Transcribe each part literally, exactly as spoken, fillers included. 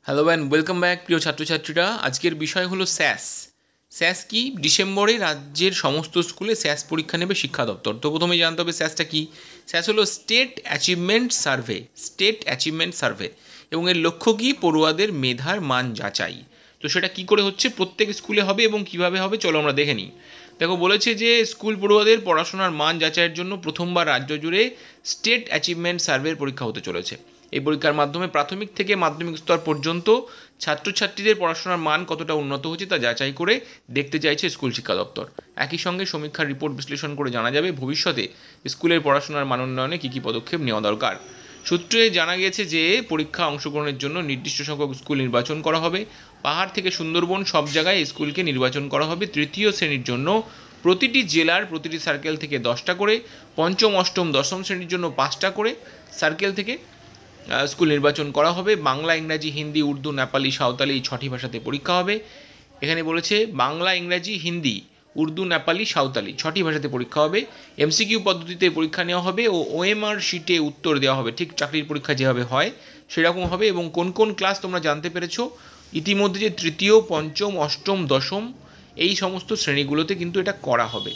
Hello and welcome back প্রিয় ছাত্রছাত্রীরা। আজকের বিষয় হলো স্যাস। স্যাস কি? ডিসেম্বরে রাজ্যের সমস্ত স্কুলে স্যাস পরীক্ষা নেবে শিক্ষা দপ্তর। তো প্রথমেই জানতে হবে স্যাসটা কি। স্যাস হলো state achievement survey. State achievement survey এবং এর লক্ষ্য কি? পড়ুয়াদের মেধার মান যাচাই। তো সেটা কি করে হচ্ছে? প্রত্যেক স্কুলে হবে এবং কিভাবে হবে চলো আমরা দেখে নিই। দেখো, বলেছে যে স্কুল পড়ুয়াদের পড়াশোনার মান যাচাইয়ের জন্য প্রথমবার রাজ্য জুড়ে স্টেট অ্যাচিভমেন্ট সার্ভের পরীক্ষা হতে চলেছে। এই পরীক্ষার মাধ্যমে প্রাথমিক থেকে মাধ্যমিক স্তর পর্যন্ত ছাত্রছাত্রীদের পড়াশোনার মান কতটা উন্নত হচ্ছে তা যাচাই করে দেখতে চাইছে স্কুল শিক্ষা দপ্তর। একই সঙ্গে সমীক্ষার রিপোর্ট বিশ্লেষণ করে জানা যাবে ভবিষ্যতে স্কুলের পড়াশোনার মান উন্নয়নে কী কী পদক্ষেপ নেওয়া দরকার। সূত্রে জানা গেছে যে পরীক্ষা অংশগ্রহণের জন্য নির্দিষ্ট সংখ্যক স্কুল নির্বাচন করা হবে। পাহাড় থেকে সুন্দরবন সব জায়গায় স্কুলকে নির্বাচন করা হবে। তৃতীয় শ্রেণীর জন্য প্রতিটি জেলার প্রতিটি সার্কেল থেকে দশটা করে, পঞ্চম অষ্টম দশম শ্রেণীর জন্য পাঁচটা করে সার্কেল থেকে স্কুল নির্বাচন করা হবে। বাংলা, ইংরাজি, হিন্দি, উর্দু, নেপালি, সাঁওতালি এই ছটি ভাষাতে পরীক্ষা হবে। এখানে বলেছে বাংলা, ইংরাজি, হিন্দি, উর্দু, নেপালি, সাঁওতালি ছটি ভাষাতে পরীক্ষা হবে। এমসিকিউ পদ্ধতিতে পরীক্ষা নেওয়া হবে ও ওএমআর শিটে উত্তর দেওয়া হবে, ঠিক চাকরির পরীক্ষা যেভাবে হয় সেরকম হবে। এবং কোন কোন ক্লাস তোমরা জানতে পেরেছো ইতিমধ্যে যে তৃতীয়, পঞ্চম, অষ্টম, দশম এই সমস্ত শ্রেণীগুলোতে কিন্তু এটা করা হবে।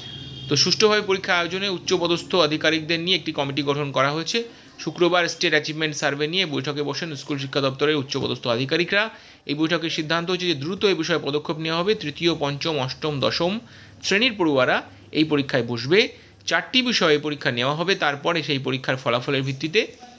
তো সুষ্ঠুভাবে পরীক্ষা আয়োজনে উচ্চপদস্থ আধিকারিকদের নিয়ে একটি কমিটি গঠন করা হয়েছে। শুক্রবার স্টেট অ্যাচিভমেন্ট সার্ভে নিয়ে বৈঠকে বসেন স্কুল শিক্ষা দপ্তরের উচ্চপদস্থ আধিকারিকরা। এই বৈঠকের সিদ্ধান্ত হচ্ছে যে দ্রুত এই বিষয়ে পদক্ষেপ নেওয়া হবে। তৃতীয়, পঞ্চম, অষ্টম, দশম শ্রেণীর পড়ুয়ারা এই পরীক্ষায় বসবে। চারটি বিষয়ে পরীক্ষা নেওয়া হবে। তারপরে সেই পরীক্ষার ফলাফলের ভিত্তিতে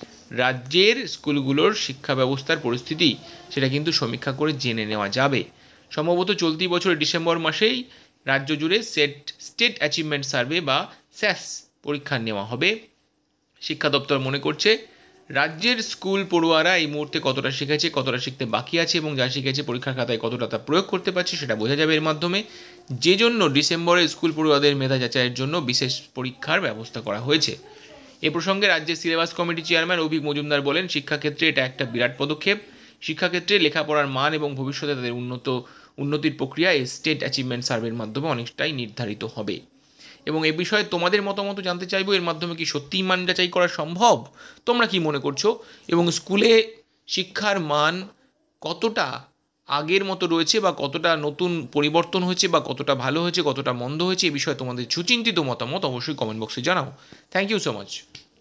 রাজ্যের স্কুলগুলোর শিক্ষা ব্যবস্থার পরিস্থিতি সেটা কিন্তু সমীক্ষা করে জেনে নেওয়া যাবে। সম্ভবত চলতি বছরের ডিসেম্বর মাসেই রাজ্য জুড়ে সেট স্টেট অ্যাচিভমেন্ট সার্ভে বা স্যাস পরীক্ষা নেওয়া হবে। শিক্ষা দপ্তর মনে করছে রাজ্যের স্কুল পড়ুয়ারা এই মুহূর্তে কতটা শিখেছে, কতটা শিখতে বাকি আছে এবং যা শিখেছে পরীক্ষার খাতায় কতটা তা প্রয়োগ করতে পারছে সেটা বোঝা যাবে এর মাধ্যমে। যে জন্য ডিসেম্বরে স্কুল পড়ুয়াদের মেধা যাচাইয়ের জন্য বিশেষ পরীক্ষার ব্যবস্থা করা হয়েছে। এ প্রসঙ্গে রাজ্যের syllabus committee chairman Abhik Majumdar বলেন, শিক্ষাক্ষেত্রে এটা একটা বিরাট পদক্ষেপ। শিক্ষাক্ষেত্রে লেখাপড়ার মান এবং ভবিষ্যতে তাদের উন্নত উন্নতির প্রক্রিয়া এই স্টেট অ্যাচিভমেন্ট সার্ভের মাধ্যমে অনেকটাই নির্ধারিত হবে। এবং এ বিষয়ে তোমাদের মতামত জানতে চাইবো, এর মাধ্যমে কি সত্যিই মান যাচাই করা সম্ভব? তোমরা কি মনে করছো? এবং স্কুলে শিক্ষার মান কতটা আগের মতো রয়েছে বা কতটা নতুন পরিবর্তন হয়েছে বা কতটা ভালো হয়েছে, কতটা মন্দ হয়েছে, এ বিষয়ে তোমাদের সুচিন্তিত মতামত অবশ্যই কমেন্ট বক্সে জানাও। Thank you so much.